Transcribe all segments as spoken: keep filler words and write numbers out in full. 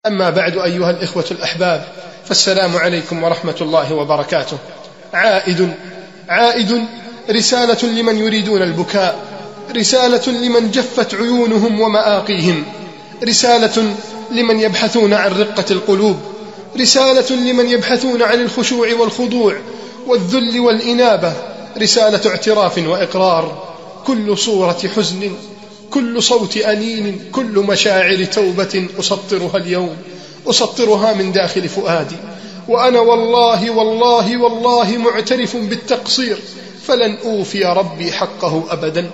أما بعد، أيها الإخوة الأحباب، فالسلام عليكم ورحمة الله وبركاته. عائد عائد رسالة لمن يريدون البكاء، رسالة لمن جفت عيونهم ومآقيهم، رسالة لمن يبحثون عن رقة القلوب، رسالة لمن يبحثون عن الخشوع والخضوع والذل والإنابة، رسالة اعتراف وإقرار. كل صورة حزن، كل صوت أنين، كل مشاعر توبة أسطرها اليوم، أسطرها من داخل فؤادي، وأنا والله والله والله معترف بالتقصير، فلن أوفي ربي حقه أبدا.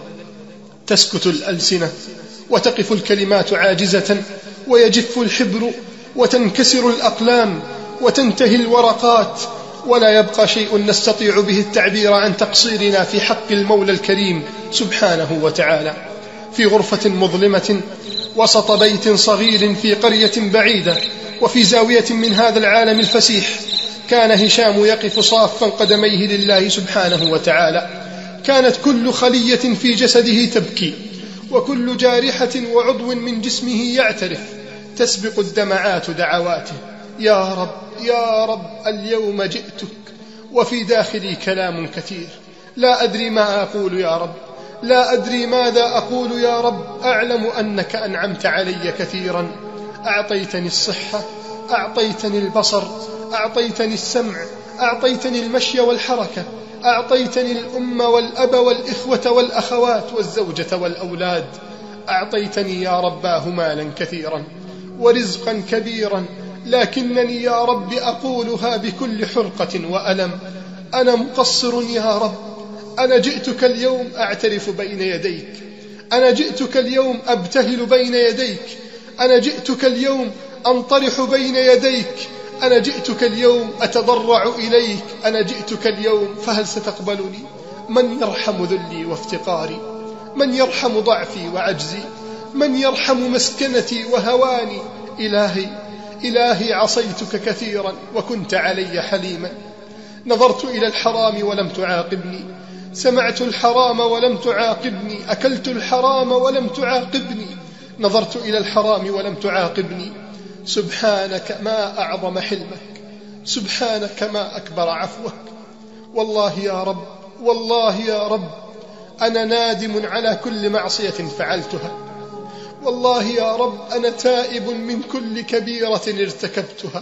تسكت الألسنة وتقف الكلمات عاجزة، ويجف الحبر وتنكسر الأقلام وتنتهي الورقات، ولا يبقى شيء نستطيع به التعبير عن تقصيرنا في حق المولى الكريم سبحانه وتعالى. في غرفة مظلمة وسط بيت صغير في قرية بعيدة وفي زاوية من هذا العالم الفسيح، كان هشام يقف صافا قدميه لله سبحانه وتعالى. كانت كل خلية في جسده تبكي، وكل جارحة وعضو من جسمه يعترف، تسبق الدمعات دعواته: يا رب يا رب اليوم جئتك. وفي داخلي كلام كثير، لا أدري ما أقول يا رب، لا أدري ماذا أقول يا رب. أعلم أنك أنعمت علي كثيرا، أعطيتني الصحة، أعطيتني البصر، أعطيتني السمع، أعطيتني المشي والحركة، أعطيتني الأم والأب والإخوة والأخوات والزوجة والأولاد. أعطيتني يا رباه مالا كثيرا ورزقا كبيرا، لكنني يا رب أقولها بكل حرقة وألم: أنا مقصر يا رب. أنا جئتك اليوم أعترف بين يديك، أنا جئتك اليوم أبتهل بين يديك، أنا جئتك اليوم أنطرح بين يديك، أنا جئتك اليوم أتضرع إليك، أنا جئتك اليوم، فهل ستقبلني؟ من يرحم ذلي وافتقاري؟ من يرحم ضعفي وعجزي؟ من يرحم مسكنتي وهواني؟ إلهي إلهي عصيتك كثيرا وكنت علي حليما. نظرت إلى الحرام ولم تعاقبني، سمعت الحرام ولم تعاقبني، أكلت الحرام ولم تعاقبني، نظرت إلى الحرام ولم تعاقبني. سبحانك ما أعظم حلمك، سبحانك ما أكبر عفوك. والله يا رب، والله يا رب أنا نادم على كل معصية فعلتها، والله يا رب أنا تائب من كل كبيرة ارتكبتها،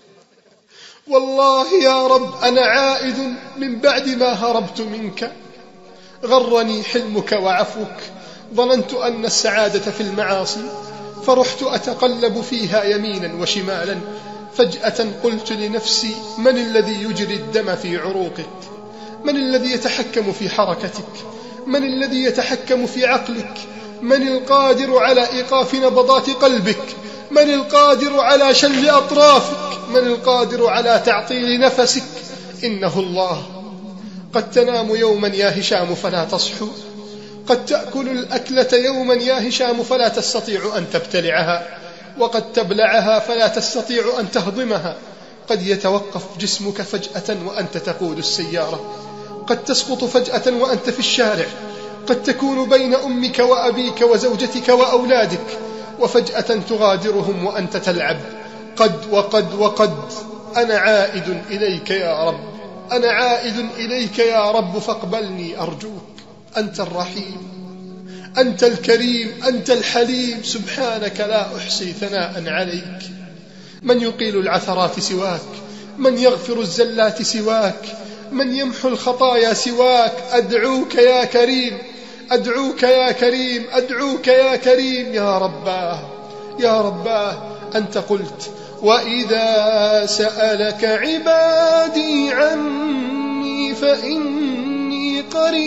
والله يا رب أنا عائد من بعد ما هربت منك. غرني حلمك وعفوك، ظننت أن السعادة في المعاصي، فرحت أتقلب فيها يمينا وشمالا. فجأة قلت لنفسي: من الذي يجري الدم في عروقك؟ من الذي يتحكم في حركتك؟ من الذي يتحكم في عقلك؟ من القادر على إيقاف نبضات قلبك؟ من القادر على شل أطرافك؟ من القادر على تعطيل نفسك؟ إنه الله. قد تنام يوما يا هشام فلا تصحو، قد تأكل الأكلة يوما يا هشام فلا تستطيع أن تبتلعها، وقد تبلعها فلا تستطيع أن تهضمها. قد يتوقف جسمك فجأة وأنت تقود السيارة، قد تسقط فجأة وأنت في الشارع، قد تكون بين أمك وأبيك وزوجتك وأولادك، وفجأة تغادرهم وأنت تلعب. قد وقد وقد. أنا عائد إليك يا رب، أنا عائد إليك يا رب، فاقبلني أرجوك. أنت الرحيم، أنت الكريم، أنت الحليم، سبحانك لا أحصي ثناء عليك. من يقيل العثرات سواك؟ من يغفر الزلات سواك؟ من يمحو الخطايا سواك؟ أدعوك يا كريم، أدعوك يا كريم، أدعوك يا كريم. يا رباه يا رباه، أنت قلت: وإذا سألك عبادي عني فإني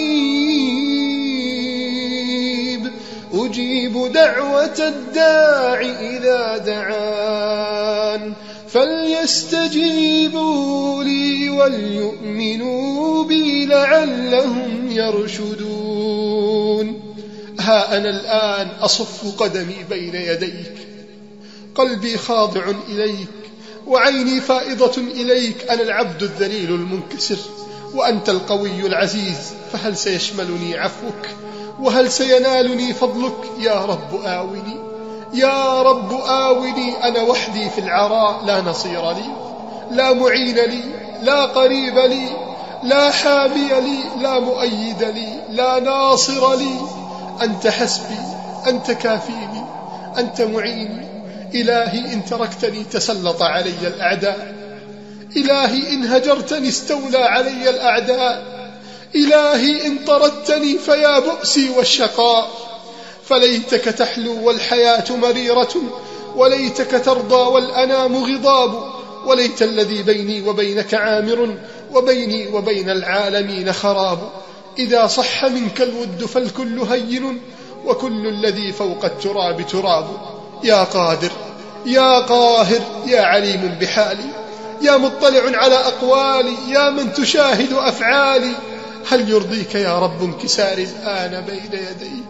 قريب أجيب دعوة الداع إذا دعان فليستجيبوا لي وليؤمنوا بي لعلهم يرشدون. ها أنا الآن أصف قدمي بين يديك، قلبي خاضع إليك وعيني فائضة إليك. أنا العبد الذليل المنكسر وأنت القوي العزيز، فهل سيشملني عفوك؟ وهل سينالني فضلك؟ يا رب آوني، يا رب آوني أنا وحدي في العراء، لا نصير لي، لا معين لي، لا قريب لي، لا حامي لي، لا مؤيد لي، لا ناصر لي. أنت حسبي، أنت كافيني، أنت معيني. إلهي إن تركتني تسلط علي الأعداء، إلهي إن هجرتني استولى علي الأعداء، إلهي إن طردتني فيا بؤسي والشقاء. فليتك تحلو والحياة مريرة، وليتك ترضى والأنام غضاب، وليت الذي بيني وبينك عامر، وبيني وبين العالمين خراب. إذا صح منك الود فالكل هين، وكل الذي فوق التراب تراب. يا قادر، يا قاهر، يا عليم بحالي، يا مطلع على أقوالي، يا من تشاهد أفعالي. هل يرضيك يا رب انكساري الآن بين يديك؟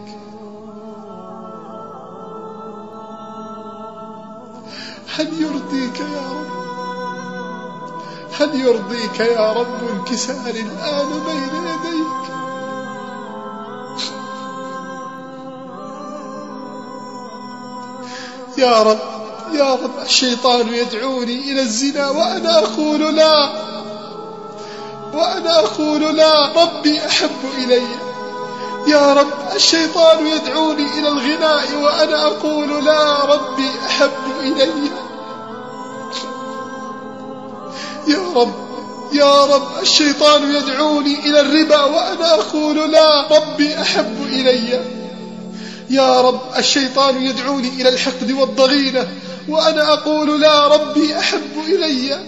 هل يرضيك يا رب، هل يرضيك يا رب انكساري الآن بين يديك؟ يا رب، يا رب، الشيطان يدعوني إلى الزنا وأنا أقول لا، وأنا أقول لا، ربي أحب إلي. يا رب، الشيطان يدعوني إلى الغناء وأنا أقول لا، ربي أحب إلي. يا رب، يا رب، الشيطان يدعوني إلى الربا وأنا أقول لا، ربي أحب إلي. يا رب، الشيطان يدعوني إلى الحقد والضغينة وأنا أقول لا، ربي أحب إلي.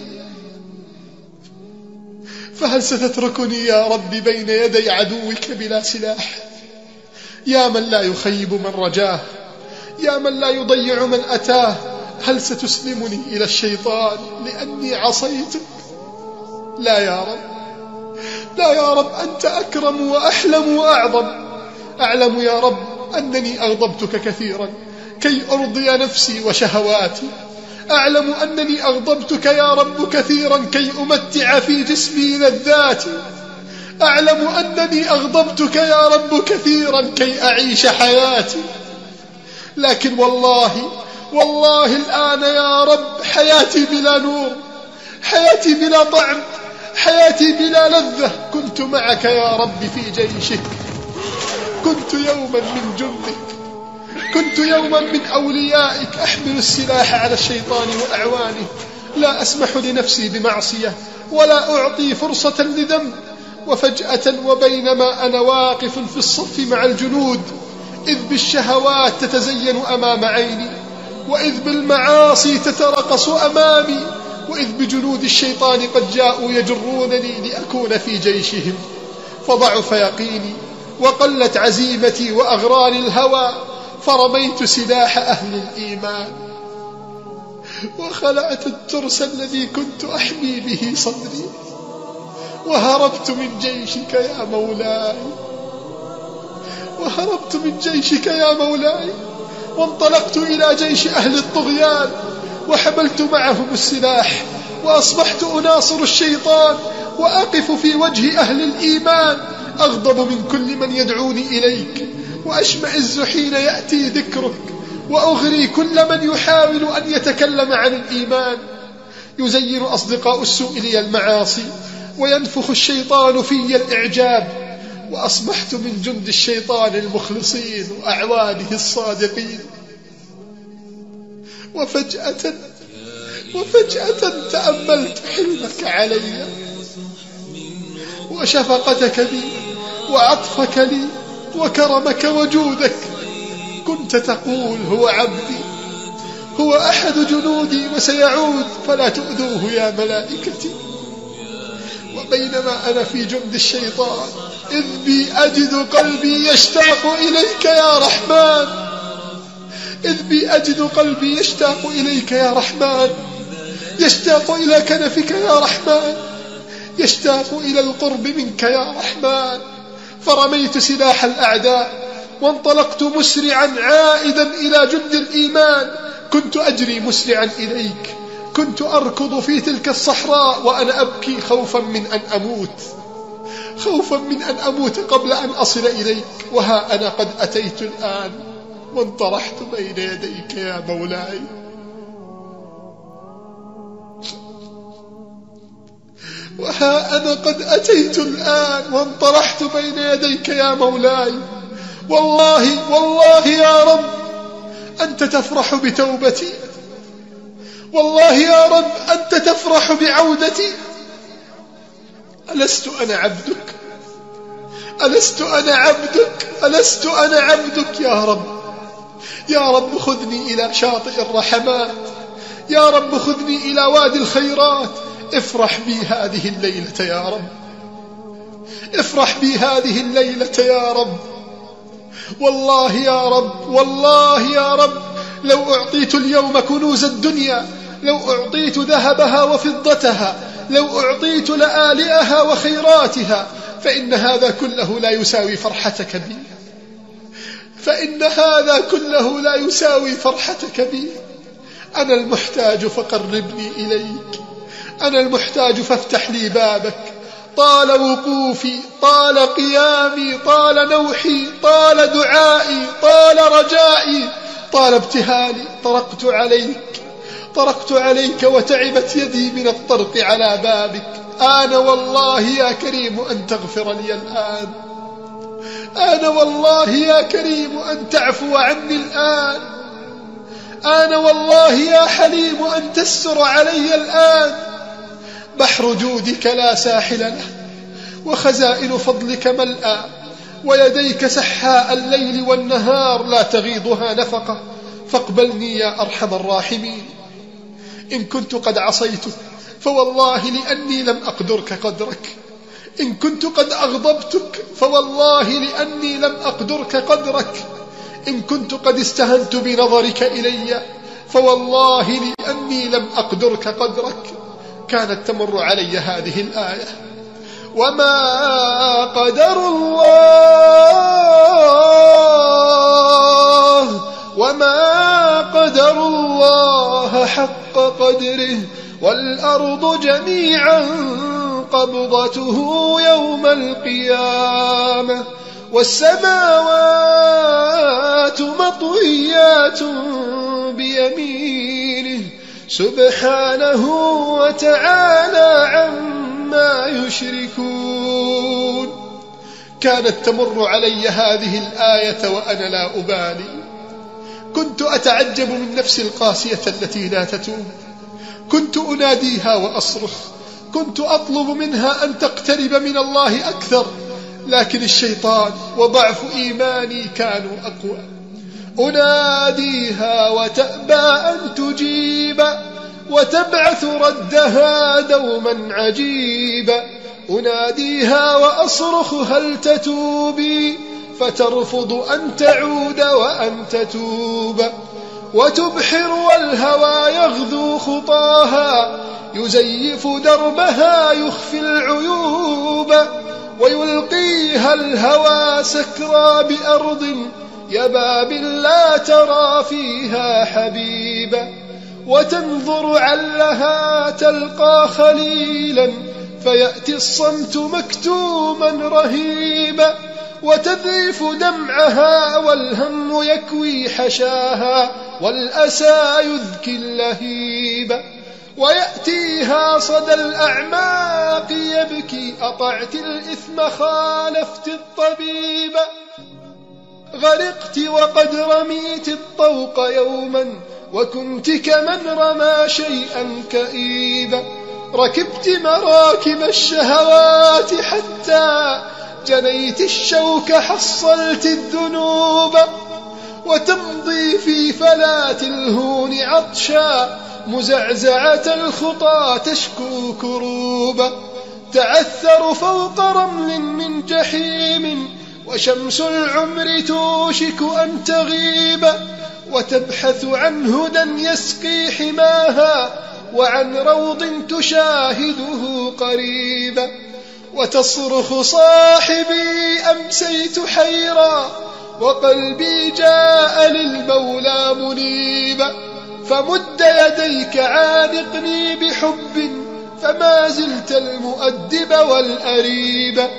فهل ستتركني يا رب بين يدي عدوك بلا سلاح؟ يا من لا يخيب من رجاه، يا من لا يضيع من أتاه، هل ستسلمني إلى الشيطان لأني عصيتك؟ لا يا رب، لا يا رب، أنت أكرم وأحلم وأعظم. أعلم يا رب أنني أغضبتك كثيرا كي أرضي نفسي وشهواتي، أعلم أنني أغضبتك يا رب كثيرا كي أمتع في جسمي لذاتي، أعلم أنني أغضبتك يا رب كثيرا كي أعيش حياتي. لكن والله، والله الآن يا رب حياتي بلا نور، حياتي بلا طعم، حياتي بلا لذة. كنت معك يا رب في جيشك، كنت يوما من جندك، كنت يوما من أوليائك، أحمل السلاح على الشيطان وأعوانه، لا أسمح لنفسي بمعصية ولا أعطي فرصة لذنب. وفجأة وبينما أنا واقف في الصف مع الجنود، إذ بالشهوات تتزين أمام عيني، وإذ بالمعاصي تترقص أمامي، وإذ بجنود الشيطان قد جاءوا يجرونني لأكون في جيشهم. فضعف يقيني وقلت عزيمتي وأغراني الهوى، فرميت سلاح أهل الإيمان وخلعت الترس الذي كنت أحمي به صدري، وهربت من جيشك يا مولاي، وهربت من جيشك يا مولاي، وانطلقت إلى جيش أهل الطغيان، وحملت معهم السلاح، وأصبحت أناصر الشيطان، وأقف في وجه أهل الإيمان، أغضب من كل من يدعوني إليك، وأشمئز حين يأتي ذكرك، وأغري كل من يحاول أن يتكلم عن الإيمان. يزين أصدقاء السوء لي المعاصي، وينفخ الشيطان في الإعجاب، وأصبحت من جند الشيطان المخلصين وأعوانه الصادقين. وفجأة وفجأة تأملت حلمك علي وشفقتك بي وعطفك لي وكرمك وجودك. كنت تقول هو عبدي، هو أحد جنودي وسيعود، فلا تؤذوه يا ملائكتي. وبينما أنا في جند الشيطان، إذ بي أجد قلبي يشتاق إليك يا رحمن، إذ بي أجد قلبي يشتاق إليك يا رحمن، يشتاق إلى كنفك يا رحمن، يشتاق إلى القرب منك يا رحمن. فرميت سلاح الأعداء وانطلقت مسرعا عائدا إلى جند الإيمان. كنت أجري مسرعا إليك، كنت أركض في تلك الصحراء وأنا أبكي خوفا من أن أموت، خوفا من أن أموت قبل أن أصل إليك. وها أنا قد أتيت الآن، وانطرحت بين يديك يا مولاي. وها أنا قد أتيت الآن وانطرحت بين يديك يا مولاي. والله والله يا رب أنت تفرح بتوبتي، والله يا رب أنت تفرح بعودتي. ألست أنا عبدك؟ ألست أنا عبدك؟ ألست أنا عبدك يا رب؟ يا رب خذني إلى شاطئ الرحمات، يا رب خذني إلى وادي الخيرات. افرح بي هذه الليلة يا رب، افرح بي هذه الليلة يا رب. والله يا رب، والله يا رب لو أعطيت اليوم كنوز الدنيا، لو أعطيت ذهبها وفضتها، لو أعطيت لآلئها وخيراتها، فإن هذا كله لا يساوي فرحتك بي، فإن هذا كله لا يساوي فرحتك بي. أنا المحتاج فقربني إليك، أنا المحتاج فافتح لي بابك. طال وقوفي، طال قيامي، طال نوحي، طال دعائي، طال رجائي، طال ابتهالي. طرقت عليك، طرقت عليك وتعبت يدي من الطرق على بابك. أنا والله يا كريم أن تغفر لي الآن، أنا والله يا كريم أن تعفو عني الآن، أنا والله يا حليم أن تستر علي الآن. بحر جودك لا ساحل له، وخزائن فضلك ملأى، ويديك سحاء الليل والنهار لا تغيضها نفقة. فاقبلني يا أرحم الراحمين. إن كنت قد عصيتك فوالله لأني لم أقدرك قدرك، إن كنت قد أغضبتك فوالله لأني لم أقدرك قدرك، إن كنت قد استهنت بنظرك إلي فوالله لأني لم أقدرك قدرك. كانت تمر علي هذه الآية: وما قدر الله وما قدر الله حق قدره، والأرض جميعا قبضته يوم القيامة، والسماوات مطويات بيمينه سبحانه وتعالى عما يشركون. كانت تمر علي هذه الآية وأنا لا أبالي، كنت أتعجب من نفسي القاسية التي لا تتوب، كنت أناديها وأصرخ، كنت أطلب منها أن تقترب من الله أكثر، لكن الشيطان وضعف إيماني كانوا أقوى. أناديها وتأبى أن تجيب، وتبعث ردها دوما عجيبا. أناديها وأصرخ هل تتوبي، فترفض أن تعود وأن تتوب. وتبحر والهوى يغذو خطاها، يزيف دربها يخفي العيوب. ويلقيها الهوى سكرى بأرض يباب لا ترى فيها حبيبا. وتنظر علها تلقى خليلا، فيأتي الصمت مكتوما رهيبا. وتذرف دمعها والهم يكوي حشاها، والأسى يذكي اللهيبا. ويأتيها صدى الأعماق يبكي، أطعت الإثم خالفت الطبيب. غرقت وقد رميت الطوق يوما، وكنت كمن رمى شيئا كئيبا. ركبت مراكب الشهوات حتى جنيت الشوك حصلت الذنوب. وتمضي في فلات الهون عطشا، مزعزعة الخطى تشكو كروبا. تعثر فوق رمل من جحيم، وشمس العمر توشك أن تغيب. وتبحث عن هدى يسقي حماها، وعن روض تشاهده قريبا. وتصرخ صاحبي أمسيت حيرا، وقلبي جاء للمولى منيبا. فمد يديك عانقني بحب، فما زلت المؤدب والأريب.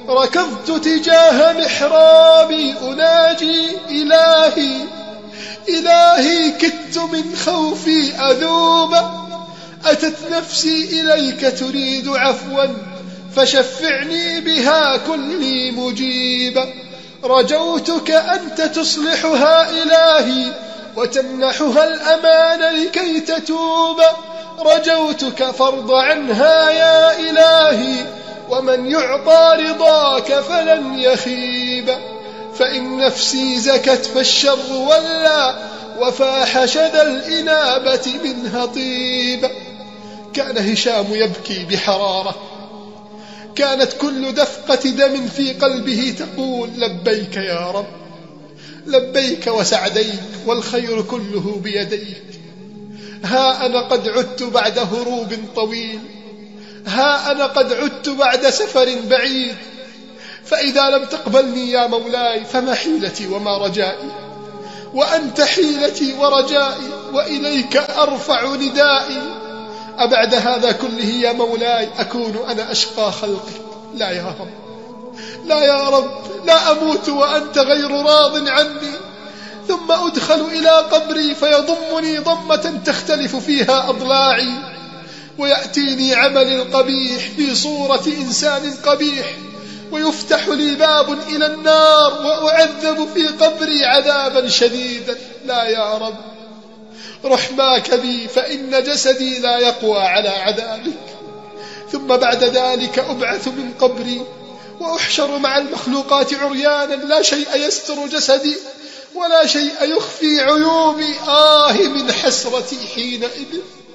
ركضت تجاه محرابي أناجي إلهي إلهي كدت من خوفي أذوب أتت نفسي إليك تريد عفوا فشفعني بها كلي مجيبا رجوتك أنت تصلحها إلهي وتمنحها الأمان لكي تتوب رجوتك فارض عنها يا إلهي ومن يعطى رضاك فلن يخيب فإن نفسي زكت فالشر ولا وفاح شذا الإنابة منها طيب. كان هشام يبكي بحرارة، كانت كل دفقة دم في قلبه تقول لبيك يا رب، لبيك وسعديك والخير كله بيديك. ها أنا قد عدت بعد هروب طويل، ها أنا قد عدت بعد سفر بعيد، فإذا لم تقبلني يا مولاي فما حيلتي وما رجائي، وأنت حيلتي ورجائي وإليك أرفع ندائي. أبعد هذا كله يا مولاي أكون أنا أشقى خلقك؟ لا يا رب، لا يا رب، لا أموت وأنت غير راض عني، ثم أدخل إلى قبري فيضمني ضمة تختلف فيها أضلاعي، ويأتيني عمل القبيح في صورة إنسان قبيح، ويفتح لي باب إلى النار وأعذب في قبري عذابا شديدا. لا يا رب، رحماك بي فإن جسدي لا يقوى على عذابك. ثم بعد ذلك أبعث من قبري وأحشر مع المخلوقات عريانا، لا شيء يستر جسدي ولا شيء يخفي عيوبي. آه من حسرتي حينئذ،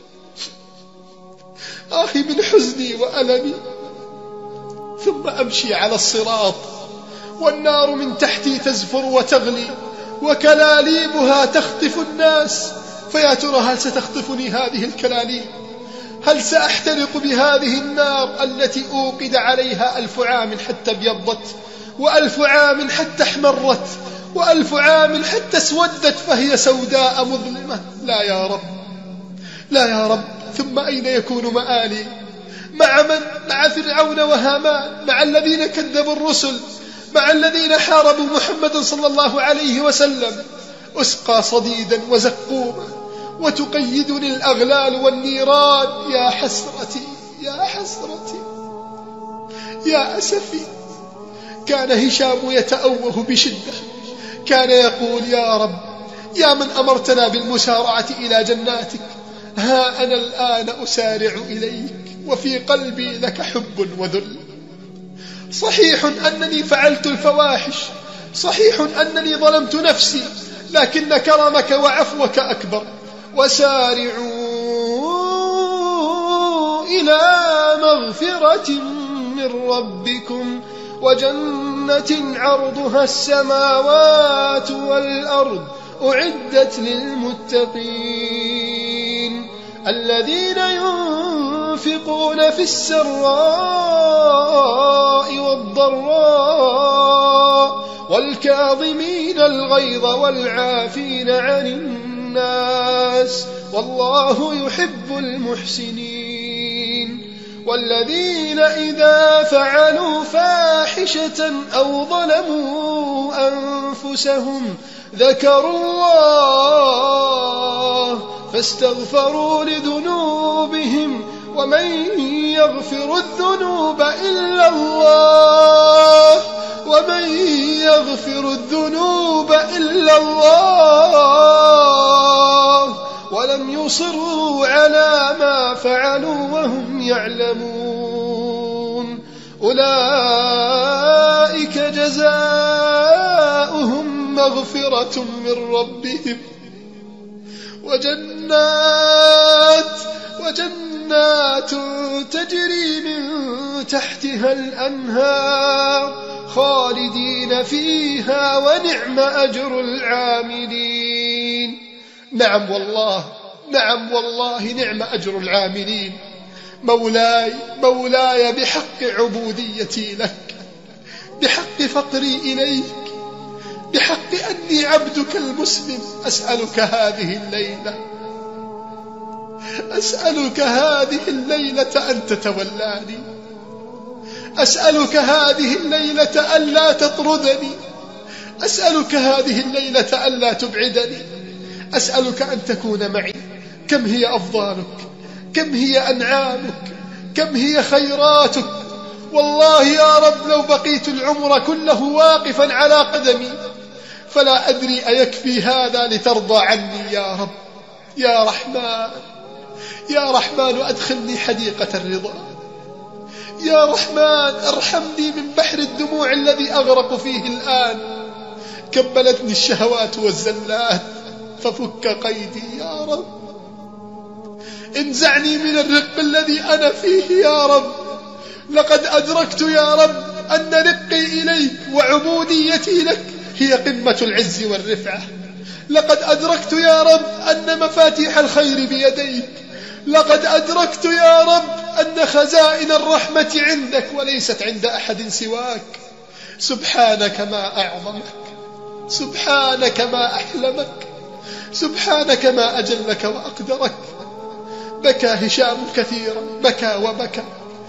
آه من حزني وألمي. ثم أمشي على الصراط والنار من تحتي تزفر وتغلي وكلاليبها تخطف الناس، فيا ترى هل ستخطفني هذه الكلاليب؟ هل سأحترق بهذه النار التي أوقد عليها ألف عام حتى ابيضت، وألف عام حتى احمرت، وألف عام حتى اسودت فهي سوداء مظلمة؟ لا يا رب، لا يا رب. ثم أين يكون مآلي؟ مع من؟ مع فرعون وهامان، مع الذين كذبوا الرسل، مع الذين حاربوا محمد صلى الله عليه وسلم. أسقى صديدا وزقوما وتقيدني الأغلال والنيران. يا حسرتي، يا حسرتي، يا أسفي. كان هشام يتأوه بشدة، كان يقول يا رب، يا من أمرتنا بالمسارعة إلى جناتك، ها أنا الآن أسارع إليك وفي قلبي لك حب وذل. صحيح أنني فعلت الفواحش، صحيح أنني ظلمت نفسي، لكن كرمك وعفوك أكبر. وسارعوا إلى مغفرة من ربكم وجنة عرضها السماوات والأرض أعدت للمتقين الذين ينفقون في السراء والضراء والكاظمين الغيظ والعافين عن الناس والله يحب المحسنين. والذين إذا فعلوا فاحشة أو ظلموا أنفسهم ذكروا الله فاستغفروا لذنوبهم ومن يغفر الذنوب إلا الله ومن يغفر الذنوب إلا الله ولم يصروا على ما فعلوا وهم يعلمون أولئك جزاؤهم مغفرة من ربهم وجنات وجنات تجري من تحتها الأنهار خالدين فيها ونعم أجر العاملين. نعم والله، نعم والله، نعم أجر العاملين. مولاي مولاي بحق عبوديتي لك، بحق فقري إليك، بحق أني عبدك المسلم، أسألك هذه الليلة أسألك هذه الليلة أن تتولاني، أسألك هذه الليلة ألا تطردني، أسألك هذه الليلة ألا تبعدني، أسألك أن تكون معي. كم هي أفضالك، كم هي أنعامك، كم هي خيراتك. والله يا رب لو بقيت العمر كله واقفا على قدمي فلا أدري أيكفي هذا لترضى عني يا رب. يا رحمن يا رحمن أدخلني حديقة الرضا. يا رحمن ارحمني من بحر الدموع الذي أغرق فيه الآن. كبلتني الشهوات والزلات ففك قيدي يا رب. انزعني من الرق الذي أنا فيه يا رب. لقد أدركت يا رب أن رقي إليك وعبوديتي لك هي قمة العز والرفعة. لقد أدركت يا رب أن مفاتيح الخير بيديك. لقد أدركت يا رب أن خزائن الرحمة عندك وليست عند أحد سواك. سبحانك ما أعظمك، سبحانك ما أحلمك، سبحانك ما أجلك وأقدرك. بكى هشام كثيرا، بكى وبكى.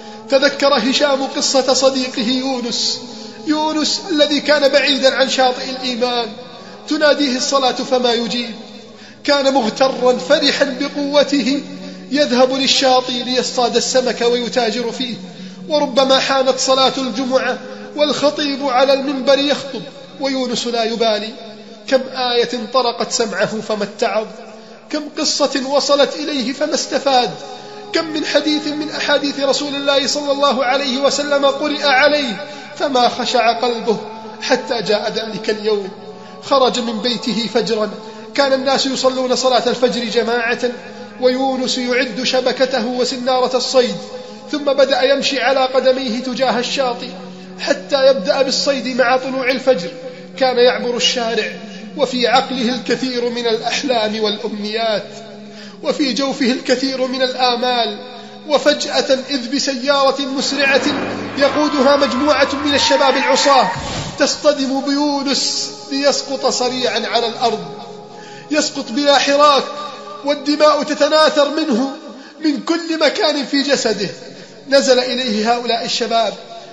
تذكر هشام قصة صديقه يونس، يونس الذي كان بعيدا عن شاطئ الإيمان، تناديه الصلاة فما يجيب. كان مغترا فرحا بقوته، يذهب للشاطئ ليصطاد السمك ويتاجر فيه. وربما حانت صلاة الجمعة والخطيب على المنبر يخطب ويونس لا يبالي. كم آية طرقت سمعه فما اتعظ، كم قصة وصلت إليه فما استفاد، كم من حديث من أحاديث رسول الله صلى الله عليه وسلم قرئ عليه فما خشع قلبه حتى جاء ذلك اليوم. خرج من بيته فجرا، كان الناس يصلون صلاة الفجر جماعة ويونس يعد شبكته وسنارة الصيد، ثم بدأ يمشي على قدميه تجاه الشاطئ حتى يبدأ بالصيد مع طلوع الفجر. كان يعبر الشارع وفي عقله الكثير من الأحلام والأمنيات، وفي جوفه الكثير من الآمال. وفجأة إذ بسيارة مسرعة يقودها مجموعة من الشباب العصاة تصطدم بيونس ليسقط صريعا على الأرض، يسقط بلا حراك والدماء تتناثر منه من كل مكان في جسده. نزل إليه هؤلاء الشباب،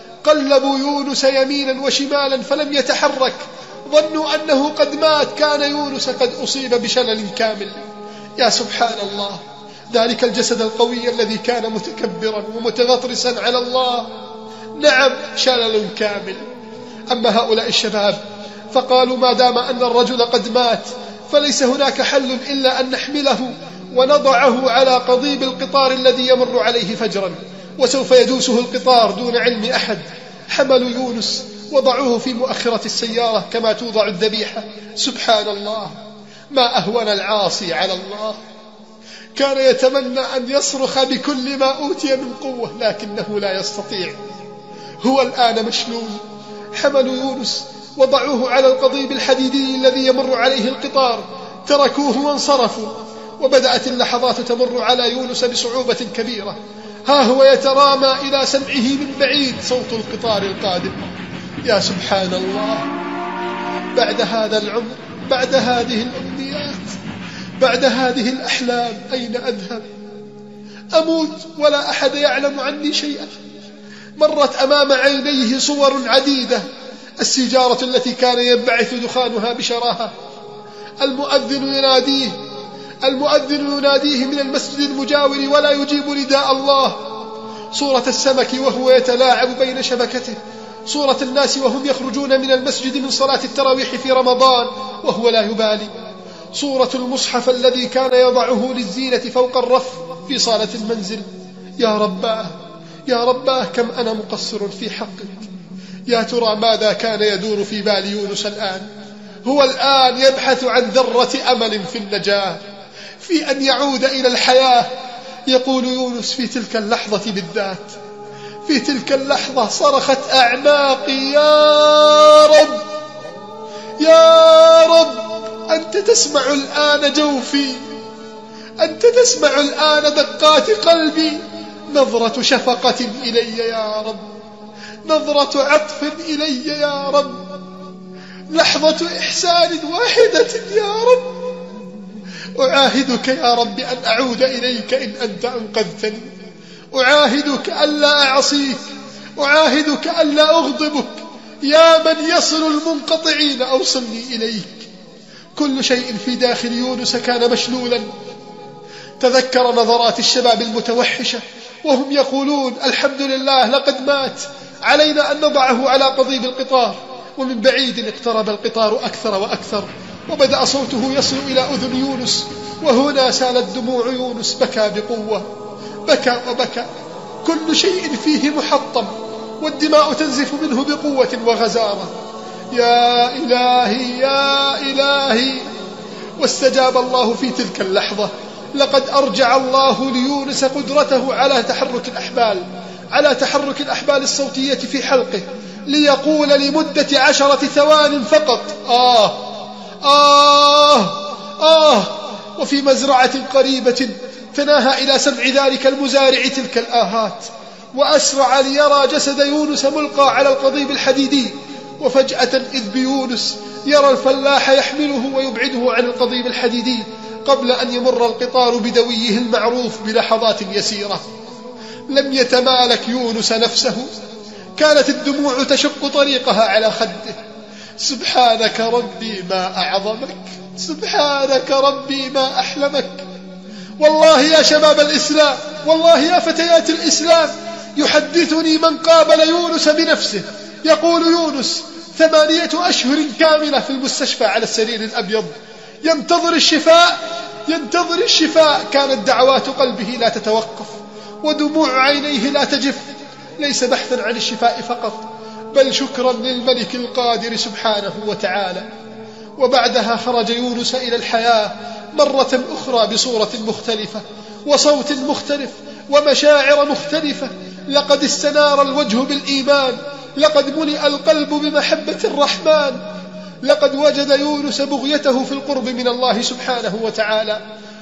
قلبوا يونس يمينا وشمالا فلم يتحرك، ظنوا أنه قد مات. كان يونس قد أصيب بشلل كامل. يا سبحان الله، ذلك الجسد القوي الذي كان متكبرا ومتغطرسا على الله، نعم شلل كامل. أما هؤلاء الشباب فقالوا ما دام أن الرجل قد مات فليس هناك حل إلا أن نحمله ونضعه على قضيب القطار الذي يمر عليه فجرا وسوف يدوسه القطار دون علم أحد. حملوا يونس وضعوه في مؤخرة السيارة كما توضع الذبيحة. سبحان الله، ما أهون العاصي على الله. كان يتمنى أن يصرخ بكل ما أوتي من قوة لكنه لا يستطيع، هو الآن مشلول. حملوا يونس وضعوه على القضيب الحديدي الذي يمر عليه القطار، تركوه وانصرفوا. وبدأت اللحظات تمر على يونس بصعوبة كبيرة. ها هو يترامى إلى سمعه من بعيد صوت القطار القادم. يا سبحان الله، بعد هذا العمر، بعد هذه الأمنيات، بعد هذه الأحلام، أين أذهب؟ أموت ولا أحد يعلم عني شيئا. مرت أمام عينيه صور عديدة: السيجارة التي كان ينبعث دخانها بشراهة، المؤذن يناديه المؤذن يناديه من المسجد المجاور ولا يجيب نداء الله، صورة السمك وهو يتلاعب بين شبكته، صورة الناس وهم يخرجون من المسجد من صلاة التراويح في رمضان وهو لا يبالي، صورة المصحف الذي كان يضعه للزينة فوق الرف في صالة المنزل. يا رباه يا رباه، كم أنا مقصر في حقك. يا ترى ماذا كان يدور في بال يونس الآن؟ هو الآن يبحث عن ذرة أمل في النجاة، في أن يعود إلى الحياة. يقول يونس في تلك اللحظة بالذات، في تلك اللحظة صرخت أعناقي: يا رب يا رب، أنت تسمع الآن جوفي، أنت تسمع الآن دقات قلبي. نظرة شفقة إلي يا رب، نظرة عطف إلي يا رب، لحظة إحسان واحدة يا رب. أعاهدك يا رب أن أعود إليك إن أنت أنقذتني، أعاهدك ألا أعصيك، أعاهدك ألا أغضبك يا من يصل المنقطعين أوصلني إليك. كل شيء في داخل يونس كان مشلولا. تذكر نظرات الشباب المتوحشة وهم يقولون الحمد لله لقد مات، علينا أن نضعه على قضيب القطار. ومن بعيد اقترب القطار أكثر وأكثر، وبدأ صوته يصل إلى أذن يونس، وهنا سالت دموع يونس، بكى بقوة، بكى وبكى، كل شيء فيه محطم، والدماء تنزف منه بقوة وغزارة. يا إلهي يا إلهي. واستجاب الله في تلك اللحظة. لقد أرجع الله ليونس قدرته على تحرك الأحبال على تحرك الأحبال الصوتية في حلقه، ليقول لمدة عشرة ثوان فقط آه آه آه. وفي مزرعة قريبة تناهى إلى سمع ذلك المزارع تلك الآهات، وأسرع ليرى جسد يونس ملقى على القضيب الحديدي. وفجأة إذ بيونس يرى الفلاح يحمله ويبعده عن القضيب الحديدي قبل أن يمر القطار بدويه المعروف بلحظات يسيرة. لم يتمالك يونس نفسه، كانت الدموع تشق طريقها على خده. سبحانك ربي ما أعظمك، سبحانك ربي ما أحلمك. والله يا شباب الإسلام، والله يا فتيات الإسلام، يحدثني من قابل يونس بنفسه يقول يونس ثمانية أشهر كاملة في المستشفى على السرير الأبيض ينتظر الشفاء ينتظر الشفاء كانت دعوات قلبه لا تتوقف ودموع عينيه لا تجف، ليس بحثا عن الشفاء فقط، بل شكرا للملك القادر سبحانه وتعالى. وبعدها خرج يونس إلى الحياة مرة أخرى بصورة مختلفة وصوت مختلف ومشاعر مختلفة. لقد استنار الوجه بالإيمان، لقد ملئ القلب بمحبة الرحمن. لقد وجد يونس بغيته في القرب من الله سبحانه وتعالى.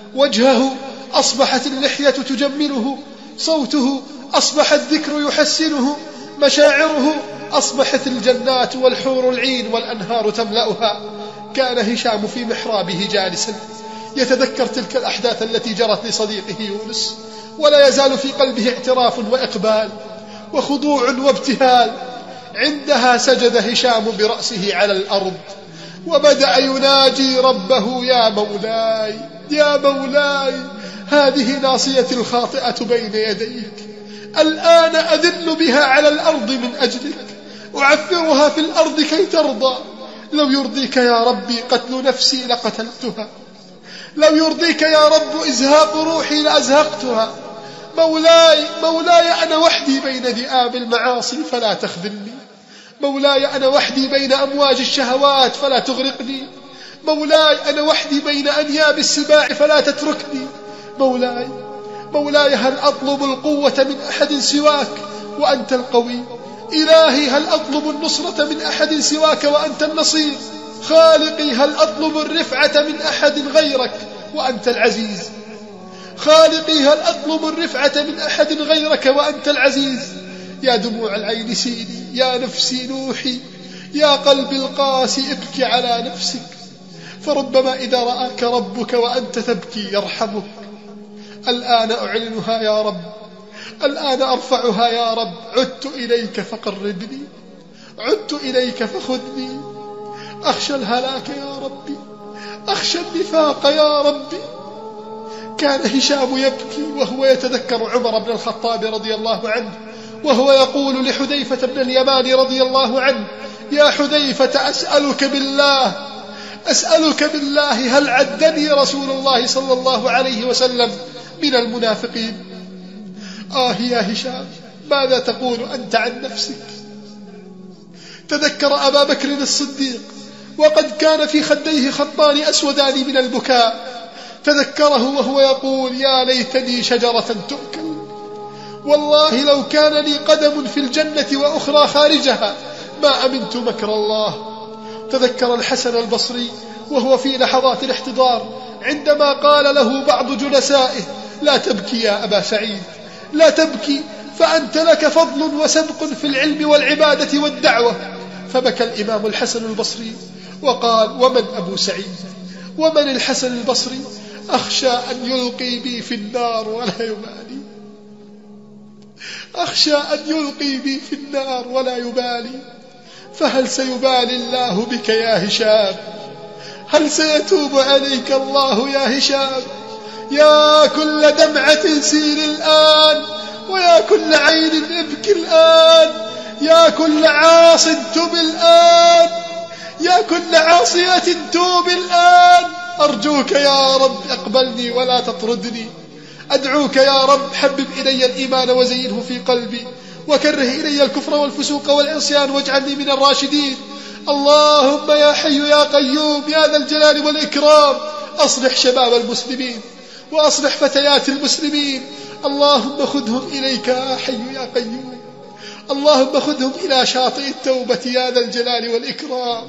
وجهه أصبحت اللحية تجمله، صوته أصبح الذكر يحسنه، مشاعره أصبحت الجنات والحور العين والأنهار تملأها. كان هشام في محرابه جالسا يتذكر تلك الأحداث التي جرت لصديقه يونس، ولا يزال في قلبه اعتراف وإقبال وخضوع وابتهال. عندها سجد هشام برأسه على الأرض وبدأ يناجي ربه: يا مولاي يا مولاي، هذه ناصيتي الخاطئة بين يديك، الآن أذل بها على الأرض من أجلك، أعثرها في الأرض كي ترضى. لو يرضيك يا ربي قتل نفسي لقتلتها، لو يرضيك يا رب إزهاق روحي لأزهقتها. مولاي مولاي أنا وحدي بين ذئاب المعاصي فلا تخذلني، مولاي أنا وحدي بين أمواج الشهوات فلا تغرقني، مولاي أنا وحدي بين أنياب السباع فلا تتركني. مولاي مولاي هل أطلب القوة من أحد سواك وأنت القوي؟ إلهي هل أطلب النصرة من أحد سواك وأنت النصير؟ خالقي هل أطلب الرفعة من أحد غيرك وأنت العزيز؟ خالقي هل أطلب الرفعة من أحد غيرك وأنت العزيز؟ يا دموع العين سيدي، يا نفسي نوحي، يا قلبي القاسي ابكي على نفسك، فربما إذا رآك ربك وأنت تبكي يرحمك. الآن أعلنها يا رب، الآن أرفعها يا رب. عدت إليك فقربني، عدت إليك فخذني. أخشى الهلاك يا ربي، أخشى النفاق يا ربي. كان هشام يبكي وهو يتذكر عمر بن الخطاب رضي الله عنه وهو يقول لحذيفة بن اليمان رضي الله عنه: يا حذيفة أسألك بالله أسألك بالله هل عدني رسول الله صلى الله عليه وسلم من المنافقين؟ آه يا هشام، ماذا تقول أنت عن نفسك؟ تذكر أبا بكر الصديق وقد كان في خديه خطان أسودان من البكاء، تذكره وهو يقول: يا ليتني شجرة تؤكل، والله لو كان لي قدم في الجنة وأخرى خارجها ما أمنت مكر الله. تذكر الحسن البصري وهو في لحظات الاحتضار عندما قال له بعض جلسائه: لا تبكي يا أبا سعيد، لا تبكي، فأنت لك فضل وسبق في العلم والعبادة والدعوة. فبكى الإمام الحسن البصري وقال: ومن أبو سعيد؟ ومن الحسن البصري؟ أخشى أن يلقي بي في النار ولا يبالي، أخشى أن يلقي بي في النار ولا يبالي. فهل سيبالي الله بك يا هشام؟ هل سيتوب عليك الله يا هشام؟ يا كل دمعة سيل الآن، ويا كل عين ابكي الآن، يا كل عاص تب الآن، يا كل عاصية توب الآن. أرجوك يا رب اقبلني ولا تطردني. أدعوك يا رب حبب إلي الإيمان وزينه في قلبي، وكره إلي الكفر والفسوق والعصيان واجعلني من الراشدين. اللهم يا حي يا قيوم يا ذا الجلال والإكرام أصلح شباب المسلمين وأصلح فتيات المسلمين. اللهم خذهم إليك يا حي يا قيوم. اللهم خذهم إلى شاطئ التوبة يا ذا الجلال والإكرام.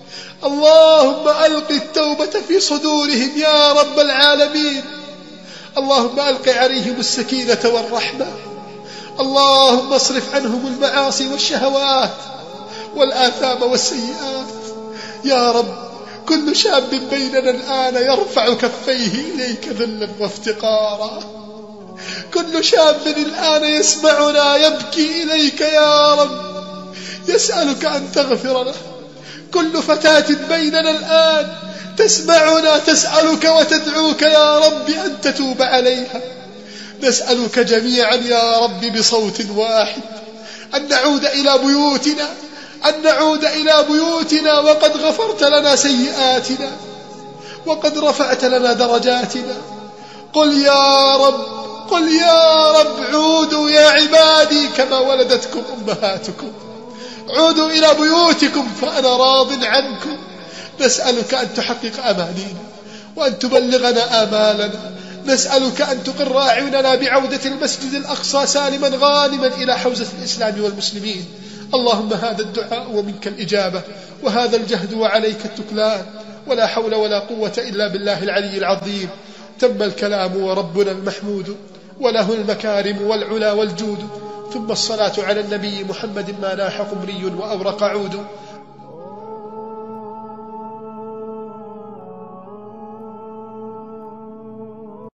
اللهم ألق التوبة في صدورهم يا رب العالمين. اللهم ألق عليهم السكينة والرحمة. اللهم اصرف عنهم المعاصي والشهوات والآثام والسيئات يا رب. كل شاب بيننا الآن يرفع كفيه إليك ذلا وافتقارا. كل شاب الآن يسمعنا يبكي إليك يا رب، يسألك أن تغفر له. كل فتاة بيننا الآن تسمعنا تسألك وتدعوك يا رب أن تتوب عليها. نسألك جميعا يا رب بصوت واحد أن نعود إلى بيوتنا، أن نعود إلى بيوتنا وقد غفرت لنا سيئاتنا وقد رفعت لنا درجاتنا. قل يا رب، قل يا رب عودوا يا عبادي كما ولدتكم أمهاتكم، عودوا إلى بيوتكم فأنا راض عنكم. نسألك أن تحقق أمانينا وأن تبلغنا آمالنا. نسألك أن تقر أعيننا بعودة المسجد الأقصى سالما غانما إلى حوزة الإسلام والمسلمين. اللهم هذا الدعاء ومنك الإجابة، وهذا الجهد وعليك التكلان، ولا حول ولا قوة إلا بالله العلي العظيم. تم الكلام وربنا المحمود، وله المكارم والعلا والجود. ثم الصلاة على النبي محمد ما لاح قمري وأورق عود.